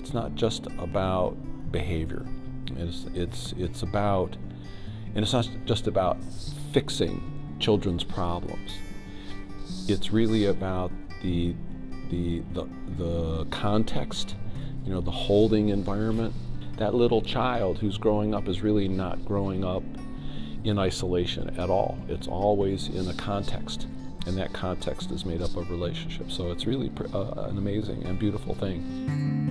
it's not just about behavior. It's about, and it's not just about fixing children's problems. It's really about the context, you know, the holding environment. That little child who's growing up is really not growing up in isolation at all. It's always in a context, and that context is made up of relationships. So it's really an amazing and beautiful thing.